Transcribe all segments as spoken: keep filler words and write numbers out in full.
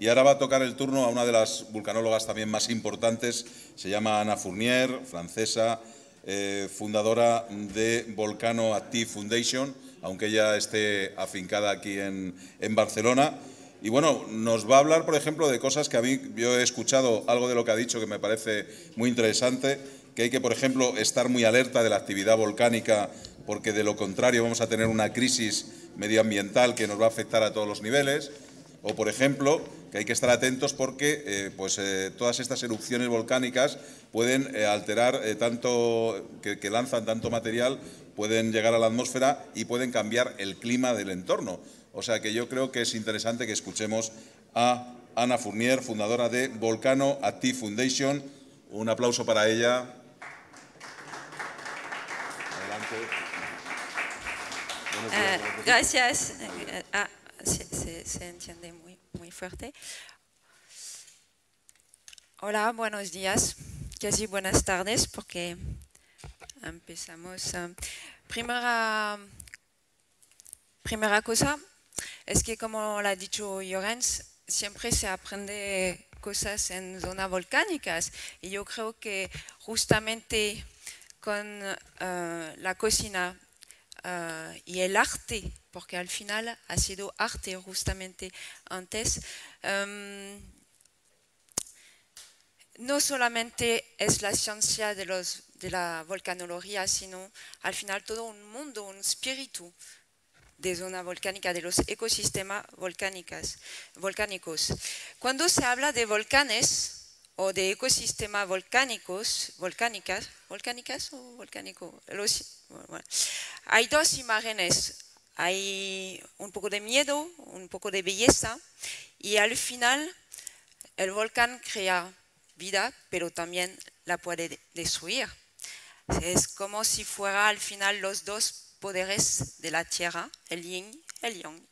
Y ahora va a tocar el turno a una de las vulcanólogas también más importantes, se llama Anna Fournier, francesa, eh, fundadora de Volcano Active Foundation, aunque ella esté afincada aquí en, en Barcelona. Y bueno, nos va a hablar, por ejemplo, de cosas que a mí, yo he escuchado algo de lo que ha dicho que me parece muy interesante, que hay que, por ejemplo, estar muy alerta de la actividad volcánica, porque de lo contrario vamos a tener una crisis medioambiental que nos va a afectar a todos los niveles. O, por ejemplo, que hay que estar atentos porque eh, pues, eh, todas estas erupciones volcánicas pueden eh, alterar eh, tanto, que, que lanzan tanto material, pueden llegar a la atmósfera y pueden cambiar el clima del entorno. O sea que yo creo que es interesante que escuchemos a Anna Fournier, fundadora de Volcano Active Foundation. Un aplauso para ella. Adelante. Uh, gracias. Uh, ah, se, se, se entiende muy, muy fuerte. Hola, buenos días. Casi buenas tardes porque empezamos. Uh, primera, primera cosa es que, como lo ha dicho Llorens, siempre se aprende cosas en zonas volcánicas y yo creo que justamente con uh, la cocina Uh, y el arte, porque al final ha sido arte justamente antes, um, no solamente es la ciencia de, los, de la volcanología, sino al final todo un mundo, un espíritu de zona volcánica, de los ecosistemas volcánicos. volcánicos. Cuando se habla de volcanes o de ecosistemas volcánicos, volcánicas, volcánicas o volcánico, los, bueno, hay dos imágenes, hay un poco de miedo, un poco de belleza y al final el volcán crea vida, pero también la puede destruir. Es como si fuera al final los dos poderes de la tierra, el yin y el yang.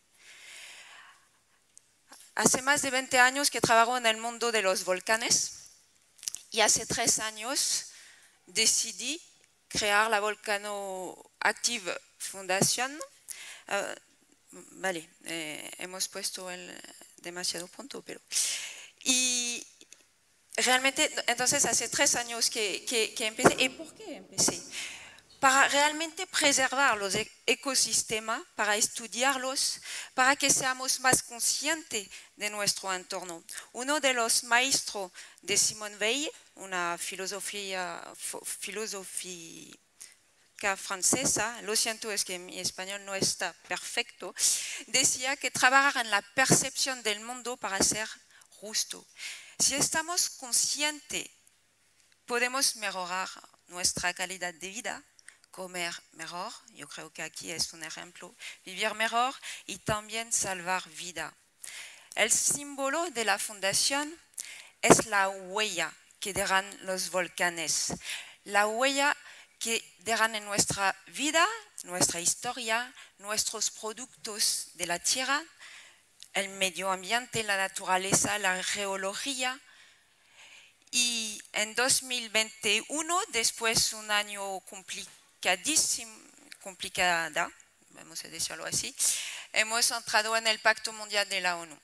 Hace más de veinte años que trabajo en el mundo de los volcanes y hace tres años decidí crear la Volcano Active Foundation. Uh, vale, eh, hemos puesto el demasiado pronto, pero... Y realmente, entonces hace tres años que, que, que empecé. ¿Y por qué empecé? Para realmente preservar los ecosistemas, para estudiarlos, para que seamos más conscientes de nuestro entorno. Uno de los maestros de Simone Weil, una filosofía, filosofía francesa, lo siento, es que mi español no está perfecto, decía que trabajar en la percepción del mundo para ser justo. Si estamos conscientes, podemos mejorar nuestra calidad de vida, comer mejor, yo creo que aquí es un ejemplo, vivir mejor y también salvar vida. El símbolo de la fundación es la huella que dejan los volcanes, la huella que dejan en nuestra vida, nuestra historia, nuestros productos de la tierra, el medio ambiente, la naturaleza, la geología. Y en dos mil veintiuno, después de un año complicadísimo, complicada, vamos a decirlo así, hemos entrado en el Pacto Mundial de la ONU.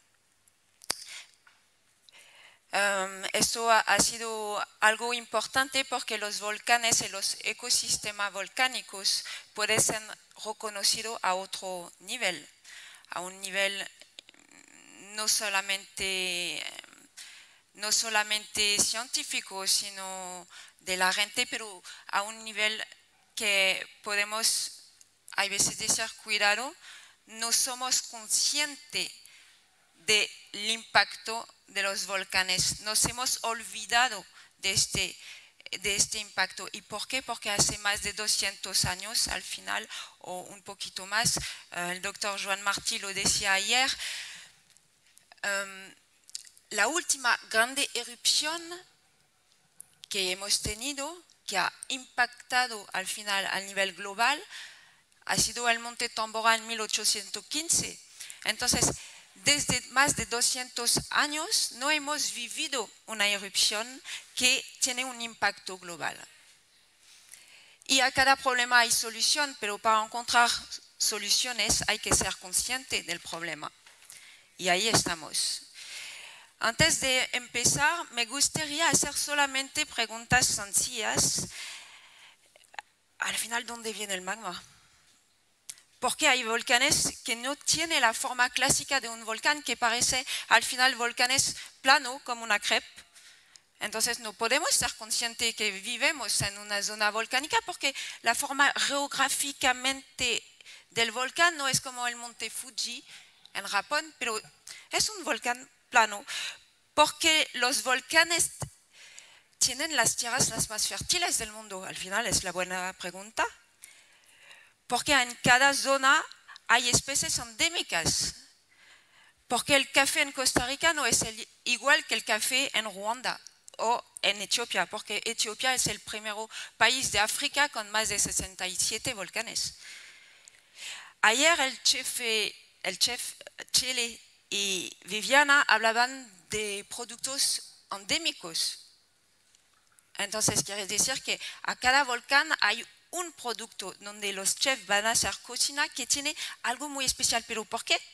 Um, esto ha, ha sido algo importante porque los volcanes y los ecosistemas volcánicos pueden ser reconocidos a otro nivel, a un nivel no solamente... no solamente científico, sino de la gente, pero a un nivel que podemos, a veces decir, cuidado, no somos conscientes del impacto de los volcanes, nos hemos olvidado de este, de este impacto. ¿Y por qué? Porque hace más de doscientos años, al final, o un poquito más, uh, el doctor Joan Martí lo decía ayer, um, la última grande erupción que hemos tenido, que ha impactado al final a nivel global, ha sido el Monte Tambora en mil ochocientos quince. Entonces, desde más de doscientos años no hemos vivido una erupción que tiene un impacto global. Y a cada problema hay solución, pero para encontrar soluciones hay que ser consciente del problema. Y ahí estamos. Antes de empezar, me gustaría hacer solamente preguntas sencillas. Al final, ¿dónde viene el magma? Porque hay volcanes que no tienen la forma clásica de un volcán, que parece al final volcanes plano como una crepe. Entonces no podemos ser conscientes que vivimos en una zona volcánica porque la forma geográficamente del volcán no es como el monte Fuji en Japón, pero es un volcán plano porque los volcanes tienen las tierras las más fértiles del mundo. Al final es la buena pregunta. Porque en cada zona hay especies endémicas. Porque el café en Costa Rica no es el, igual que el café en Ruanda o en Etiopía, porque Etiopía es el primer país de África con más de sesenta y siete volcanes. Ayer el chef, el chef Chile y Viviana hablaban de productos endémicos. Entonces quiere decir que a cada volcán hay un producto donde los chefs van a hacer cocina que tiene algo muy especial. ¿Pero por qué?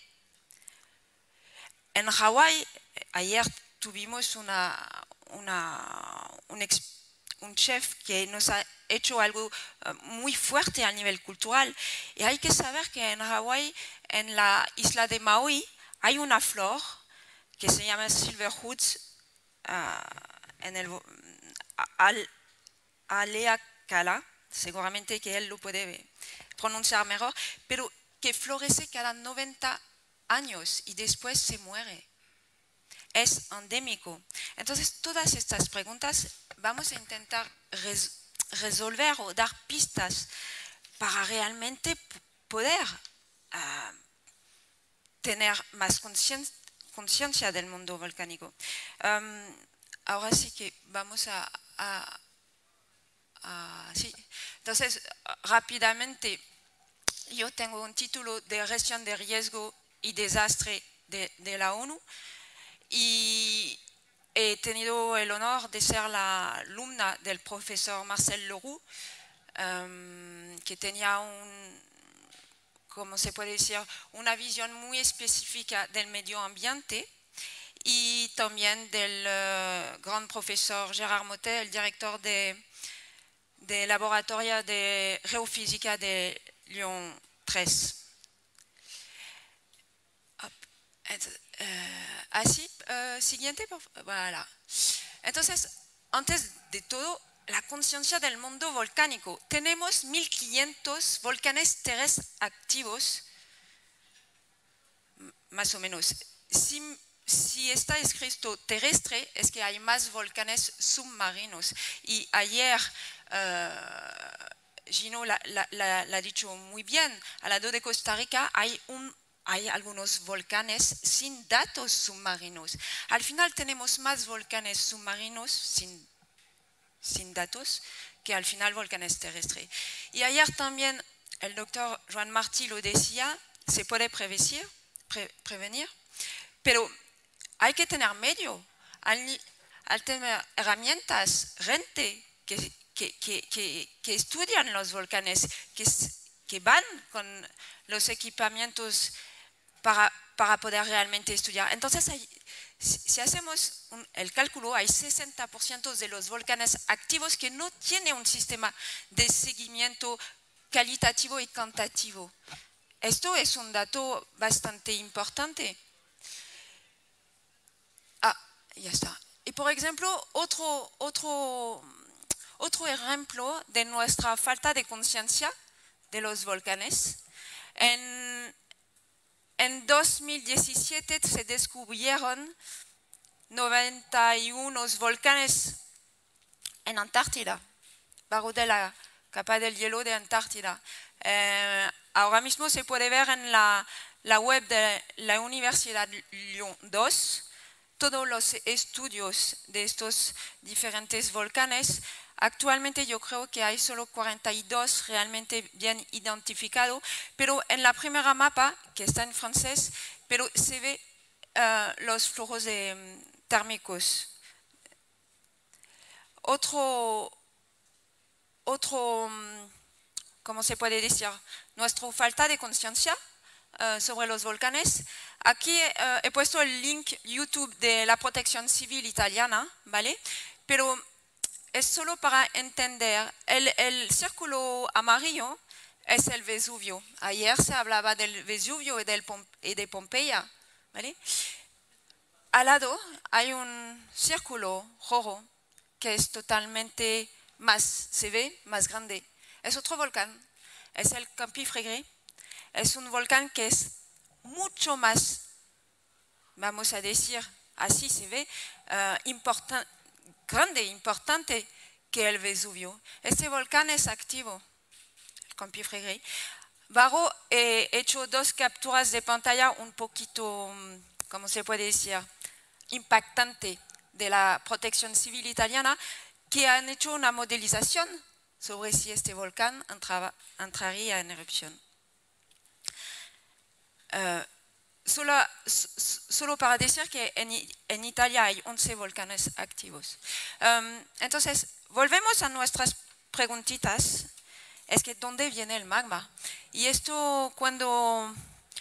En Hawái, ayer tuvimos una, una, un, ex, un chef que nos ha hecho algo muy fuerte a nivel cultural. Y hay que saber que en Hawái, en la isla de Maui, hay una flor que se llama Silverwoods, uh, en el al, Aleakala, seguramente que él lo puede pronunciar mejor, pero que florece cada noventa años y después se muere. Es endémico. Entonces, todas estas preguntas vamos a intentar res resolver o dar pistas para realmente poder uh, tener más conciencia del mundo volcánico. Um, ahora sí que vamos a, a, a sí. Entonces, rápidamente, yo tengo un título de gestión de riesgo y desastre de, de la ONU y he tenido el honor de ser la alumna del profesor Marcel Leroux, um, que tenía un, ¿cómo se puede decir?, una visión muy específica del medio ambiente, y también del uh, gran profesor Gérard Mottet, el director de, de laboratorio de geofísica de Lyon tres. Uh, así, uh, siguiente, voilà. Entonces, antes de todo, la conciencia del mundo volcánico. Tenemos mil quinientos volcanes terrestres activos, más o menos. Si, si está escrito terrestre, es que hay más volcanes submarinos. Y ayer, uh, Gino la, la, la, la ha dicho muy bien, al lado de Costa Rica hay un Hay algunos volcanes sin datos submarinos. Al final tenemos más volcanes submarinos sin, sin datos que al final volcanes terrestres. Y ayer también el doctor Joan Martí lo decía, se puede prevenir, pre, prevenir, pero hay que tener medio, al, al tener herramientas, gente que, que, que, que, que estudian los volcanes, que, que van con los equipamientos Para, para poder realmente estudiar. Entonces, hay, si, si hacemos un, el cálculo, hay sesenta por ciento de los volcanes activos que no tienen un sistema de seguimiento cualitativo y cuantitativo. Esto es un dato bastante importante. Ah, ya está. Y por ejemplo, otro, otro, otro ejemplo de nuestra falta de conciencia de los volcanes. En En dos mil diecisiete se descubrieron noventa y uno volcanes en Antártida, bajo de la capa del hielo de Antártida. Eh, ahora mismo se puede ver en la, la web de la Universidad Lyon dos todos los estudios de estos diferentes volcanes. Actualmente yo creo que hay solo cuarenta y dos realmente bien identificados, pero en la primera mapa, que está en francés, pero se ve uh, los flujos de, um, térmicos. Otro, otro, um, ¿cómo se puede decir? Nuestra falta de conciencia uh, sobre los volcanes. Aquí uh, he puesto el link YouTube de la Protección Civil italiana, ¿vale? Pero es solo para entender. El, el círculo amarillo es el Vesubio. Ayer se hablaba del Vesubio y, del Pom y de Pompeya, ¿vale? Al lado hay un círculo rojo que es totalmente más, se ve más grande. Es otro volcán, es el Campi Flegrei. Es un volcán que es mucho más, vamos a decir, así se ve, uh, importan, grande, importante que el Vesubio. Este volcán es activo, el Campi Flegrei. Varo, he hecho dos capturas de pantalla un poquito, ¿cómo se puede decir?, impactante de la Protección Civil italiana, que han hecho una modelización sobre si este volcán entraba, entraría en erupción. Uh, solo, solo para decir que en, en Italia hay once volcanes activos. Um, entonces, volvemos a nuestras preguntitas. Es que, ¿dónde viene el magma? Y esto cuando,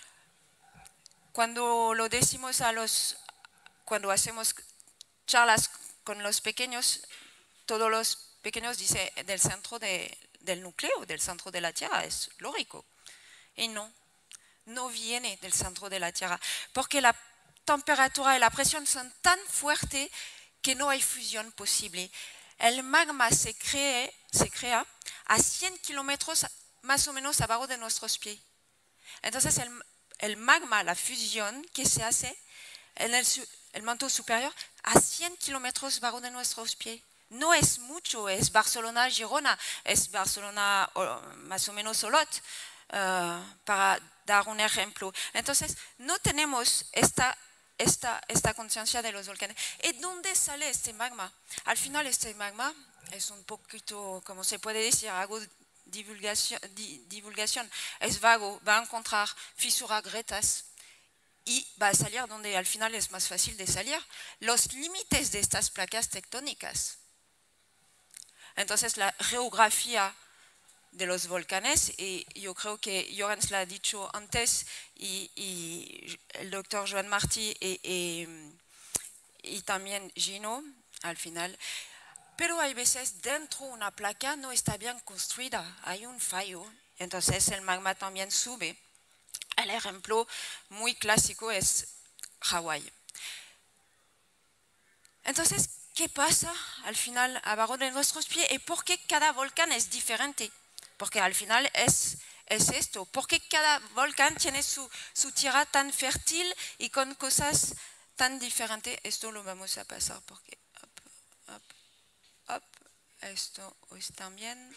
cuando lo decimos a los, cuando hacemos charlas con los pequeños, todos los pequeños dicen del centro de, del núcleo, del centro de la Tierra, es lógico. Y no. No viene del centro de la Tierra, porque la temperatura y la presión son tan fuertes que no hay fusión posible. El magma se, cree, se crea a cien kilómetros más o menos abajo de nuestros pies. Entonces el, el magma, la fusión que se hace en el, el manto superior a cien kilómetros abajo de nuestros pies. No es mucho, es Barcelona-Girona, es Barcelona más o menos Olot, uh, para dar un ejemplo. Entonces, no tenemos esta, esta, esta conciencia de los volcanes. ¿Y dónde sale este magma? Al final, este magma es un poquito, como se puede decir, hago divulgación, di, divulgación, es vago, va a encontrar fisuras, grietas y va a salir donde al final es más fácil de salir, los límites de estas placas tectónicas. Entonces, la geografía de los volcanes, y yo creo que Llorens lo ha dicho antes, y, y el doctor Joan Martí y, y, y también Gino, al final. Pero hay veces dentro de una placa no está bien construida, hay un fallo, entonces el magma también sube. El ejemplo muy clásico es Hawái. Entonces, ¿qué pasa al final abajo de nuestros pies? ¿Y por qué cada volcán es diferente? Porque al final es, es esto. Porque cada volcán tiene su, su tierra tan fértil y con cosas tan diferentes. Esto lo vamos a pasar porque... Up, up, up. Esto es también...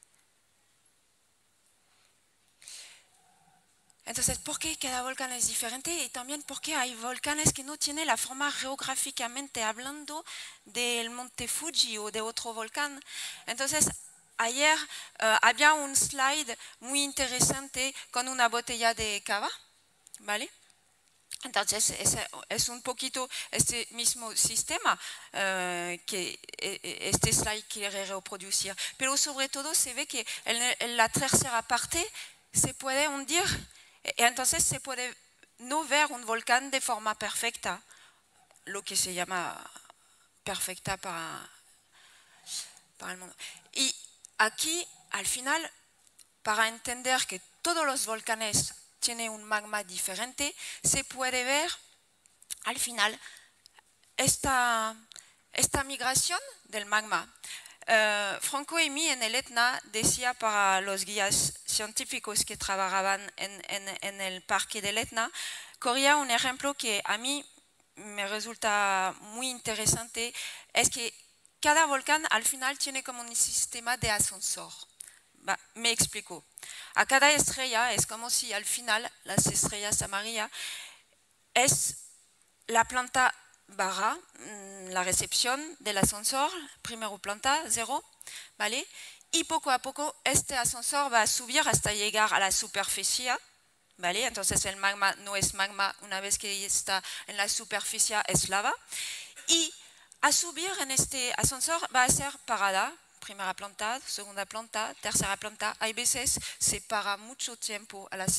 Entonces, ¿por qué cada volcán es diferente? Y también porque hay volcanes que no tienen la forma geográficamente hablando del monte Fuji o de otro volcán. Entonces, ayer uh, había un slide muy interesante con una botella de cava, ¿vale? Entonces, es, es un poquito este mismo sistema uh, que este slide quiere reproducir. Pero sobre todo se ve que en, en la tercera parte se puede hundir. Y entonces se puede no ver un volcán de forma perfecta, lo que se llama perfecta para, para el mundo. Y aquí, al final, para entender que todos los volcanes tienen un magma diferente, se puede ver, al final, esta, esta migración del magma. Uh, Franco Emi en el Etna decía para los guías científicos que trabajaban en, en, en el parque del Etna, corría un ejemplo que a mí me resulta muy interesante, es que cada volcán al final tiene como un sistema de ascensor. Va, me explico. A cada estrella es como si al final las estrellas amarillas es la planta baja, la recepción del ascensor, primero planta, cero, ¿vale? Y poco a poco este ascensor va a subir hasta llegar a la superficie, ¿vale? Entonces el magma no es magma, una vez que está en la superficie es lava. Y a subir en este ascensor va a ser parada, primera planta, segunda planta, tercera planta. Hay veces se para mucho tiempo a las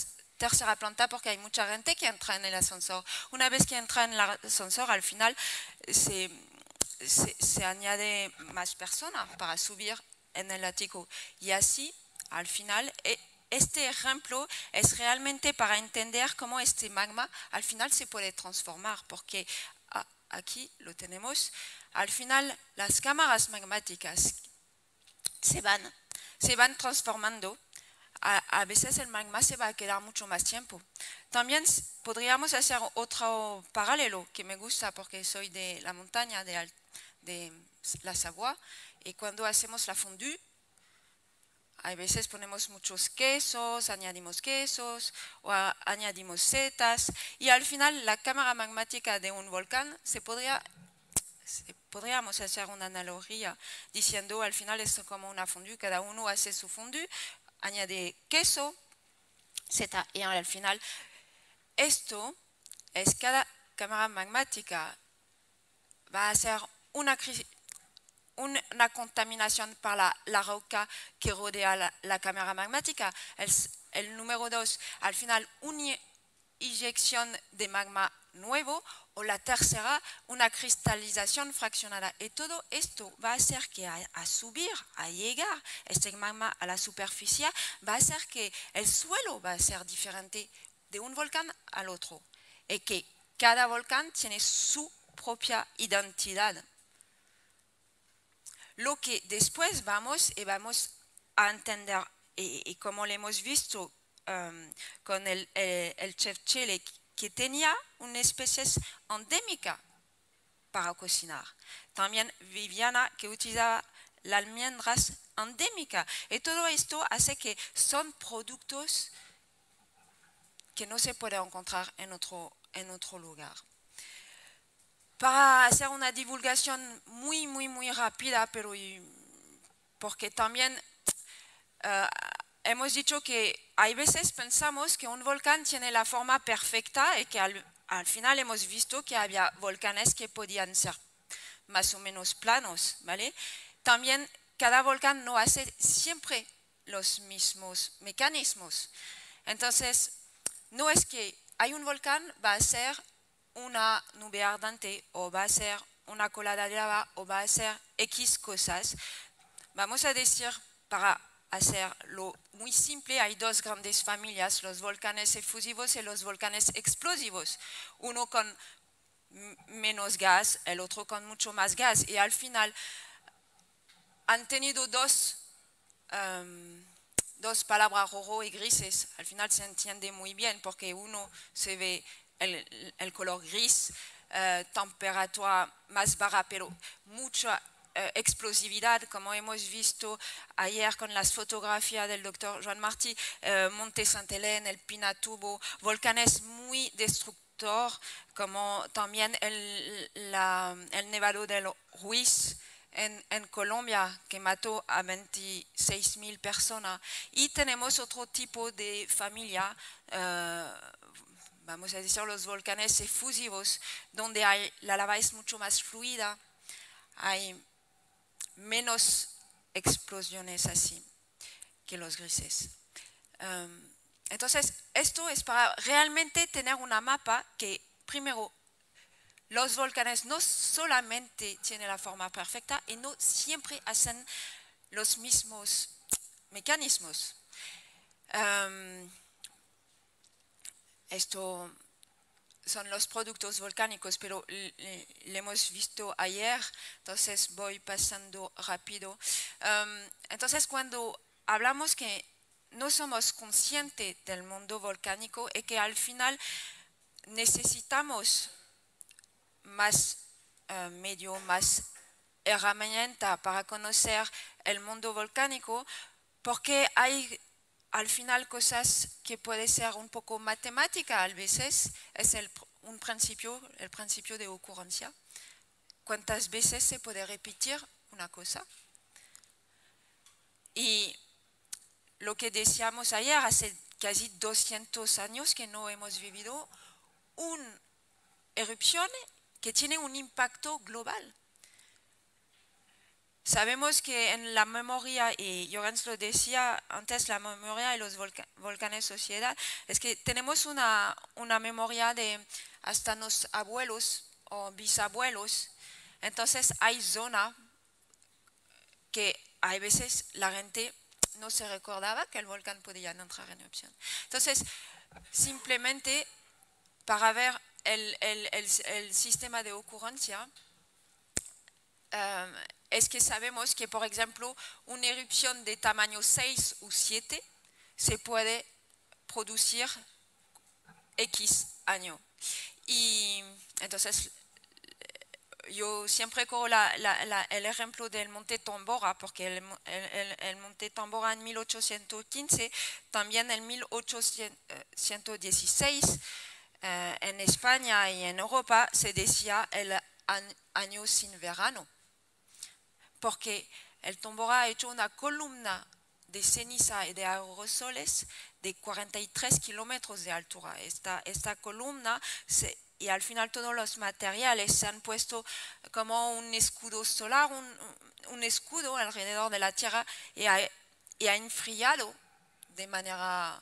tercera planta porque hay mucha gente que entra en el ascensor. Una vez que entra en el ascensor, al final se, se, se añade más personas para subir en el ático. Y así, al final, este ejemplo es realmente para entender cómo este magma al final se puede transformar, porque aquí lo tenemos. Al final, las cámaras magmáticas se van, se van transformando. A, a veces el magma se va a quedar mucho más tiempo. También podríamos hacer otro paralelo que me gusta porque soy de la montaña de, de la Savoie, y cuando hacemos la fondue, a veces ponemos muchos quesos, añadimos quesos o a, añadimos setas, y al final la cámara magmática de un volcán se podría, se, podríamos hacer una analogía diciendo al final es como una fondue, cada uno hace su fondue, añade queso, seta, y al final esto es cada cámara magmática va a ser una crisis, una contaminación para la, la roca que rodea la, la cámara magmática. El, el número dos, al final, una inyección de magma nuevo, o la tercera, una cristalización fraccionada. Y todo esto va a hacer que a, a subir, a llegar este magma a la superficie, va a hacer que el suelo va a ser diferente de un volcán al otro. Y que cada volcán tiene su propia identidad. Lo que después vamos y vamos a entender, y, y como lo hemos visto um, con el, el, el chef Chile, que tenía una especie endémica para cocinar. También Viviana, que utilizaba las almendras endémicas. Y todo esto hace que son productos que no se pueden encontrar en otro, en otro lugar. Para hacer una divulgación muy, muy, muy rápida, pero porque también uh, hemos dicho que hay veces pensamos que un volcán tiene la forma perfecta y que al, al final hemos visto que había volcanes que podían ser más o menos planos, ¿vale? También cada volcán no hace siempre los mismos mecanismos. Entonces, no es que hay un volcán, va a ser una nube ardente, o va a ser una colada de lava, o va a ser X cosas. Vamos a decir, para hacerlo muy simple, hay dos grandes familias, los volcanes efusivos y los volcanes explosivos. Uno con menos gas, el otro con mucho más gas. Y al final han tenido dos, um, dos palabras rojo y grises. Al final se entiende muy bien porque uno se ve El, el color gris, eh, temperatura más baja, pero mucha eh, explosividad, como hemos visto ayer con las fotografías del doctor Joan Martí, eh, Monte Santa Elena, el Pinatubo, volcanes muy destructores, como también el, la, el Nevado del Ruiz en, en Colombia, que mató a veintiséis mil personas. Y tenemos otro tipo de familia, eh, vamos a decir los volcanes efusivos, donde hay, la lava es mucho más fluida, hay menos explosiones así que los grises. Um, entonces, esto es para realmente tener una mapa que, primero, los volcanes no solamente tienen la forma perfecta y no siempre hacen los mismos mecanismos. Um, Esto son los productos volcánicos, pero lo hemos visto ayer, entonces voy pasando rápido. Um, entonces, cuando hablamos que no somos conscientes del mundo volcánico y que al final necesitamos más uh, medio, más herramienta para conocer el mundo volcánico, porque hay al final cosas que pueden ser un poco matemáticas a veces, es el, un principio, el principio de ocurrencia. ¿Cuántas veces se puede repetir una cosa? Y lo que decíamos ayer, hace casi doscientos años que no hemos vivido una erupción que tiene un impacto global. sabemos que en la memoria, y Llorens lo decía antes, la memoria y los volca volcanes sociedad, es que tenemos una, una memoria de hasta los abuelos o bisabuelos. Entonces hay zona que hay veces la gente no se recordaba que el volcán podía entrar en erupción. Entonces, simplemente para ver el, el, el, el sistema de ocurrencia, um, es que sabemos que, por ejemplo, una erupción de tamaño seis o siete se puede producir X año. Y entonces, yo siempre cojo la, la, la, el ejemplo del Monte Tambora, porque el, el, el Monte Tambora en mil ochocientos quince, también en mil ochocientos dieciséis, eh, en España y en Europa se decía el año sin verano, porque el Tambora ha hecho una columna de ceniza y de aerosoles de cuarenta y tres kilómetros de altura. Esta, esta columna se y al final todos los materiales se han puesto como un escudo solar, un, un escudo alrededor de la Tierra y ha, y ha enfriado de manera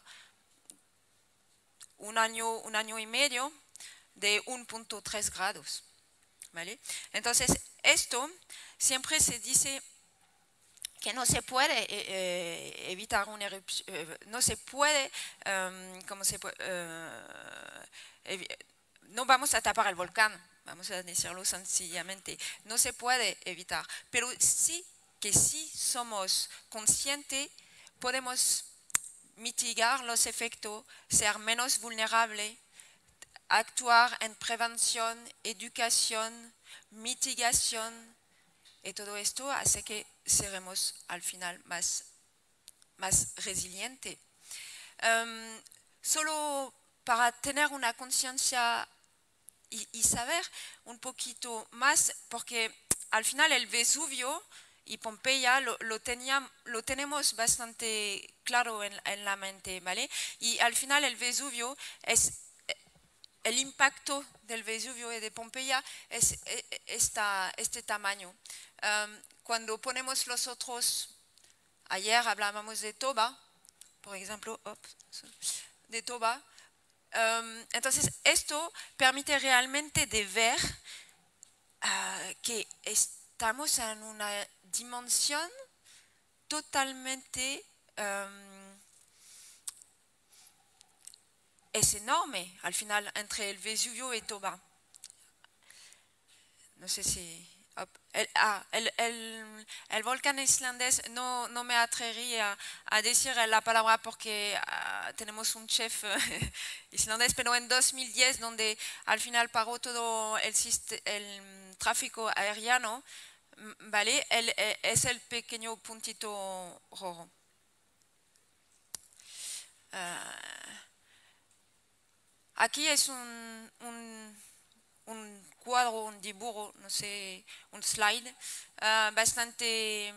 un año, un año y medio de uno punto tres grados. ¿Vale? Entonces, esto siempre se dice que no se puede eh, evitar una erupción, eh, no se puede, um, ¿cómo se puede? Uh, no vamos a tapar el volcán, vamos a decirlo sencillamente, no se puede evitar, pero sí que si somos conscientes, podemos mitigar los efectos, ser menos vulnerables, actuar en prevención, educación, mitigación, y todo esto hace que seremos al final más, más resilientes. Um, solo para tener una conciencia y, y saber un poquito más, porque al final el Vesubio y Pompeya lo, lo, tenía, lo tenemos bastante claro en, en la mente, ¿vale? Y al final el Vesubio es, el impacto del Vesubio y de Pompeya es, es esta, este tamaño. Um, cuando ponemos los otros, ayer hablábamos de Toba, por ejemplo, op, de Toba. Um, entonces, esto permite realmente de ver uh, que estamos en una dimensión totalmente... Um, es enorme, al final, entre el Vesubio y Toba. No sé si... El, ah, el, el, el volcán islandés, no, no me atrevería a, a decir la palabra porque uh, tenemos un chef uh, islandés, pero en dos mil diez, donde al final paró todo el, el tráfico aéreo, ¿vale? El, es el pequeño puntito rojo. Uh, aquí es un... un un cuadro, un dibujo, no sé, un slide, uh, bastante,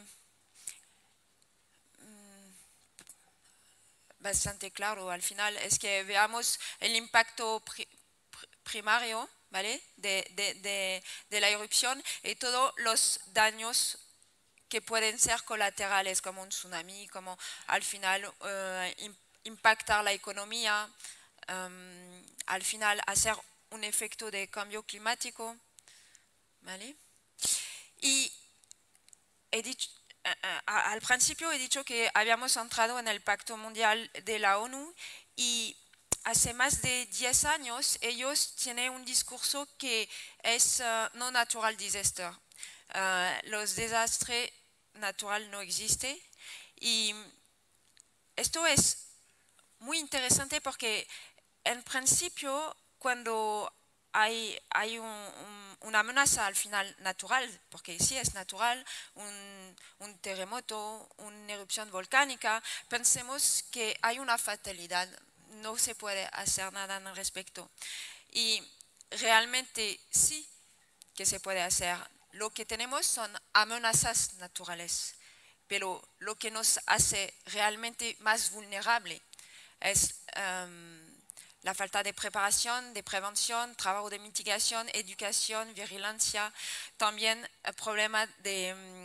um, bastante claro. Al final es que veamos el impacto pri primario, ¿vale? De, de, de, de la erupción y todos los daños que pueden ser colaterales, como un tsunami, como al final uh, impactar la economía, um, al final hacer un efecto de cambio climático, ¿vale? Y he dicho, uh, uh, al principio he dicho que habíamos entrado en el Pacto Mundial de la ONU y hace más de diez años ellos tienen un discurso que es uh, no natural disaster. Uh, los desastres naturales no existen y esto es muy interesante porque en principio cuando hay, hay un, un, una amenaza al final natural, porque sí es natural, un, un terremoto, una erupción volcánica, pensemos que hay una fatalidad, no se puede hacer nada al respecto. Y realmente sí que se puede hacer. Lo que tenemos son amenazas naturales, pero lo que nos hace realmente más vulnerables es... Um, la falta de preparación, de prevención, trabajo de mitigación, educación, vigilancia, también el problema de,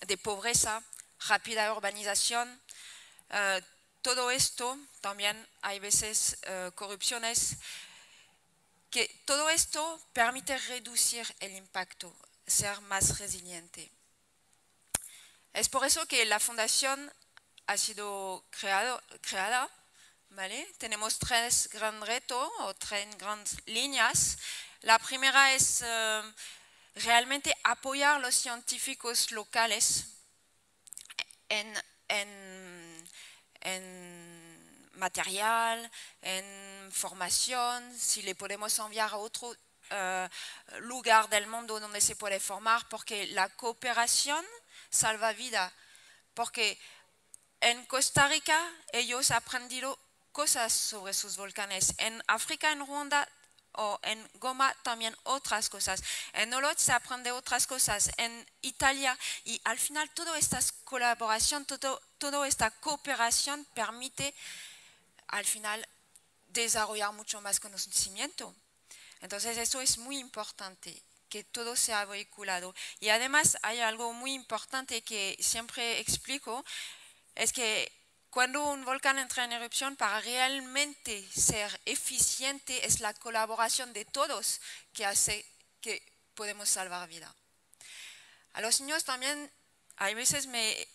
de pobreza, rápida urbanización. Uh, todo esto, también hay veces uh, corrupciones, que todo esto permite reducir el impacto, ser más resiliente. Es por eso que la fundación ha sido creado, creada, ¿vale? Tenemos tres grandes retos o tres grandes líneas. La primera es uh, realmente apoyar a los científicos locales en, en, en material, en formación, si le podemos enviar a otro uh, lugar del mundo donde se puede formar, porque la cooperación salva vida, porque en Costa Rica ellos han aprendido cosas sobre sus volcanes, en África, en Ruanda o en Goma también otras cosas, en Olot se aprende otras cosas, en Italia, y al final toda esta colaboración, todo, toda esta cooperación permite al final desarrollar mucho más conocimiento. Entonces eso es muy importante, que todo sea vehiculado. Y además hay algo muy importante que siempre explico, es que cuando un volcán entra en erupción, para realmente ser eficiente, es la colaboración de todos que hace que podemos salvar vida. A los niños también, hay veces me,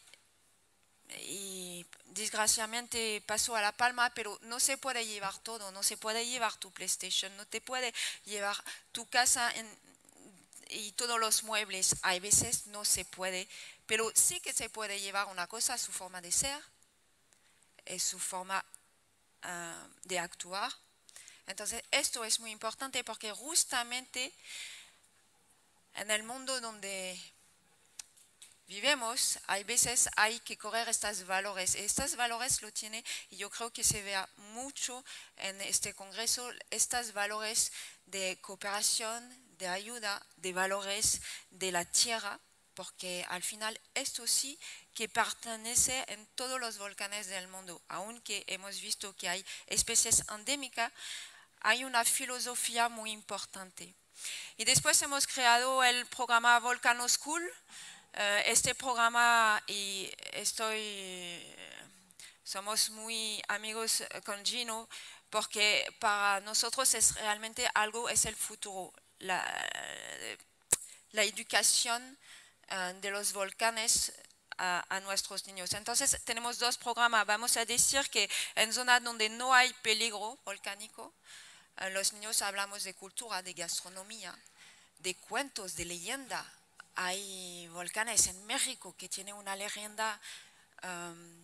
y desgraciadamente paso a la palma, pero no se puede llevar todo, no se puede llevar tu PlayStation, no te puede llevar tu casa en, y todos los muebles, hay veces no se puede, pero sí que se puede llevar una cosa, su forma de ser, es su forma uh, de actuar. Entonces esto es muy importante porque justamente en el mundo donde vivimos, hay veces hay que correr estos valores. Estos valores lo tiene, y yo creo que se vea mucho en este congreso, estos valores de cooperación, de ayuda, de valores de la tierra, porque al final esto sí que pertenece en todos los volcanes del mundo. Aunque hemos visto que hay especies endémicas, hay una filosofía muy importante. Y después hemos creado el programa Volcano School. Uh, este programa, y estoy, somos muy amigos con Gino, porque para nosotros es realmente algo, es el futuro, la, la educación uh, de los volcanes a, a nuestros niños. Entonces tenemos dos programas, vamos a decir que en zonas donde no hay peligro volcánico, uh, los niños hablamos de cultura, de gastronomía, de cuentos, de leyenda. Hay volcanes en México que tienen una leyenda um,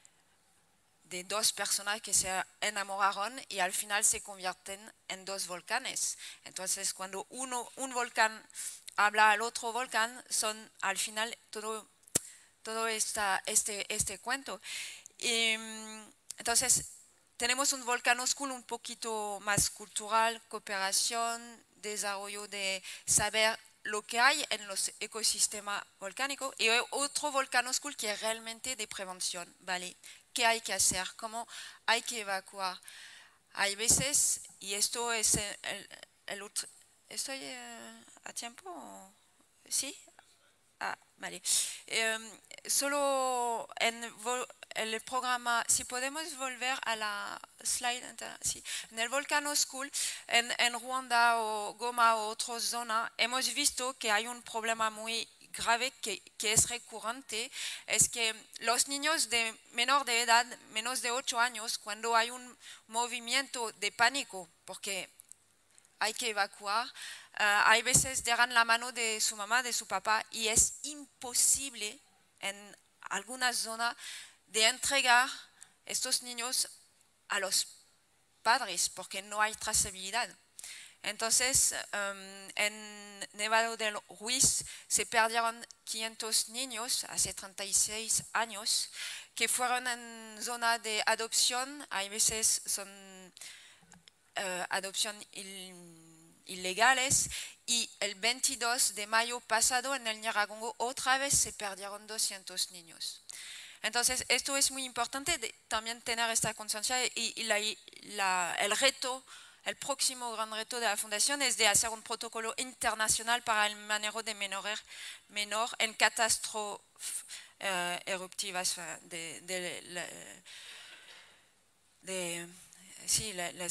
de dos personas que se enamoraron y al final se convierten en dos volcanes. Entonces, cuando uno, un volcán habla al otro volcán, son al final todo, todo esta, este, este cuento. Y, entonces, tenemos un Volcano School un poquito más cultural, cooperación, desarrollo de saber lo que hay en los ecosistemas volcánicos, y otro Volcano School que es realmente de prevención, ¿vale? ¿Qué hay que hacer? ¿Cómo hay que evacuar? Hay veces, y esto es el, el, el otro, ¿estoy uh, a tiempo? ¿Sí? Ah, vale. Eh, solo en el programa, si podemos volver a la slide, sí. En el Volcano School, en, en Ruanda o Goma o otras zonas, hemos visto que hay un problema muy grave que, que es recurrente, es que los niños de menor de edad, menos de ocho años, cuando hay un movimiento de pánico, porque hay que evacuar, uh, hay veces dejan la mano de su mamá, de su papá, y es imposible en algunas zonas de entregar estos niños a los padres porque no hay trazabilidad. Entonces, um, en Nevado del Ruiz se perdieron quinientos niños hace treinta y seis años que fueron en zona de adopción, hay veces son uh, adopción ilegales, y el veintidós de mayo pasado en el Nyiragongo otra vez se perdieron doscientos niños. Entonces esto es muy importante de también tener esta conciencia, y, y la, la, el reto, el próximo gran reto de la fundación es de hacer un protocolo internacional para el manejo de menores menor en catástrofes uh, eruptivas de, de, de, de sí, la, la,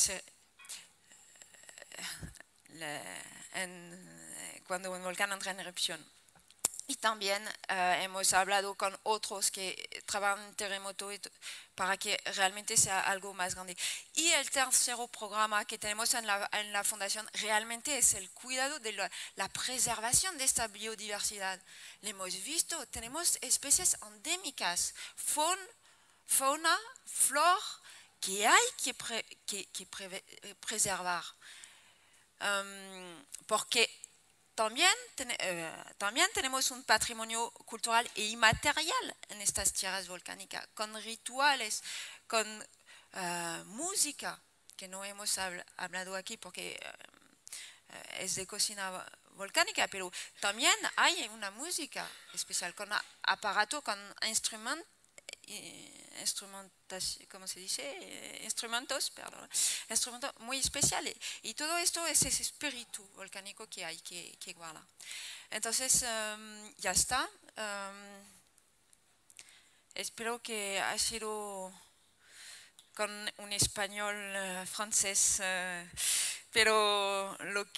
la, en, cuando un volcán entra en erupción. Y también uh, hemos hablado con otros que trabajan en terremoto para que realmente sea algo más grande. Y el tercer programa que tenemos en la, en la fundación realmente es el cuidado de la, la preservación de esta biodiversidad. Lo hemos visto, tenemos especies endémicas, fauna, fauna flora, que hay que, pre, que, que pre, preservar. Um, porque También, ten, eh, también tenemos un patrimonio cultural e inmaterial en estas tierras volcánicas, con rituales, con uh, música, que no hemos habl hablado aquí porque uh, es de cocina volcánica, pero también hay una música especial, con aparato, con instrumentos, instrumentos, ¿cómo se dice? Instrumentos, perdón, instrumentos muy especiales. Y todo esto es ese espíritu volcánico que hay que, que guardar. Entonces, um, ya está. Um, espero que ha sido con un español uh, francés, uh, pero lo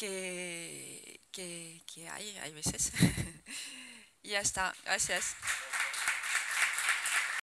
que, que, que hay, hay veces. Ya está. Gracias.